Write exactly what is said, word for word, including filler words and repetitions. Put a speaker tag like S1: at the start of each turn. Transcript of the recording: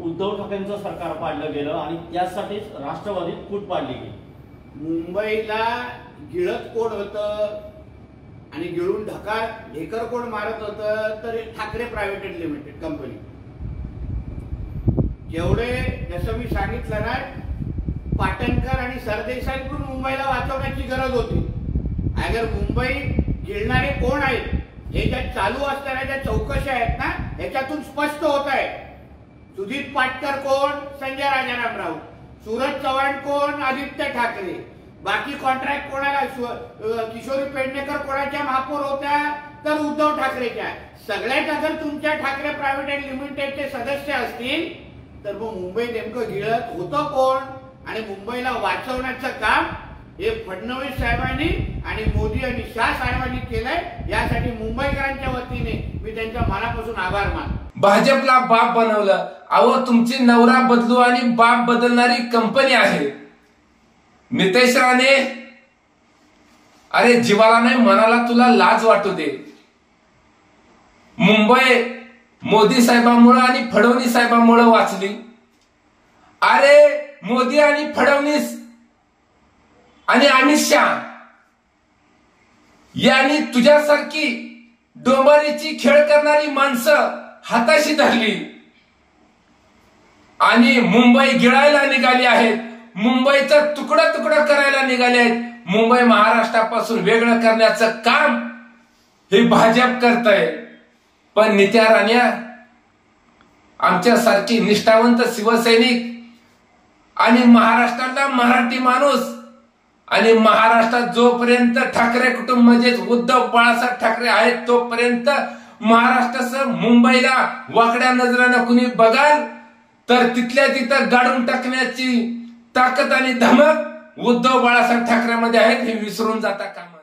S1: उद्धव ठाकरेंचं सरकार पाडलं गेलं आणि त्यासाठीच राष्ट्रवादीत फूट पाडली गेली।
S2: मुंबईला गिळत कोण होतं आणि गिळून ढकार ढेकर कोण मारत होतं तर ठाकरे प्रायव्हेट लिमिटेड कंपनी। जेवढे जसं मी सांगितलं ना, पाटणकर आणि सरदेसाईकडून मुंबईला वाचवण्याची गरज होती। अगर मुंबई गिळणारे कोण आहेत हे ज्या चालू असणाऱ्या ज्या चौकशा आहेत ना, ह्याच्यातून स्पष्ट होत आहे। सुधीर पाटकर कोण, संजय राजाराम राऊत, सूरज चव्हाण कोण, आदित्य ठाकरे, बाकी कॉन्ट्रॅक्ट कोणाला, किशोरी पेडणेकर कोणाच्या महापौर होत्या तर उद्धव ठाकरेच्या। सगळ्यात अगर तुमच्या ठाकरे प्रायव्हेट लिमिटेडचे सदस्य असतील तर मग मुंबई नेमकं गिळत होतं कोण आणि मुंबईला वाचवण्याचं काम हे फडणवीस साहेबांनी आणि मोदी आणि शाह साहेबांनी केलंय। यासाठी मुंबईकरांच्या वतीने मी त्यांच्या मनापासून आभार मानतो।
S3: भाजपला बाप बनवलं। अहो, तुमची नवरा बदलू आणि बाप बदलणारी कंपनी आहे नितेश राणे। अरे जीवाला नाही मनाला तुला लाज वाटू दे। मुंबई मोदी साहेबांमुळे आणि फडणवीस साहेबांमुळे वाचली। अरे मोदी आणि फडणवीस आणि अमित शाह यांनी तुझ्यासारखी डोंबारीची खेळ करणारी माणसं हाताशी धरली आणि मुंबई गिळायला निघाली आहेत। मुंबईचा तुकडा तुकडा करायला निघाले आहेत। मुंबई महाराष्ट्रापासून वेगळं करण्याचं काम हे भाजप करतंय। पण नित्या राण्या, आमच्यासारखी निष्ठावंत शिवसैनिक आणि महाराष्ट्रातला मराठी माणूस आणि महाराष्ट्रात जोपर्यंत ठाकरे कुटुंब म्हणजेच उद्धव बाळासाहेब ठाकरे आहेत तोपर्यंत महाराष्ट्रासह मुंबईला वाकड्या नजरानं कुणी बघाल तर तिथल्या तिथं गाडून टाकण्याची ताकद आणि धमक उद्धव बाळासाहेब ठाकरेमध्ये आहेत हे विसरून जाता कामा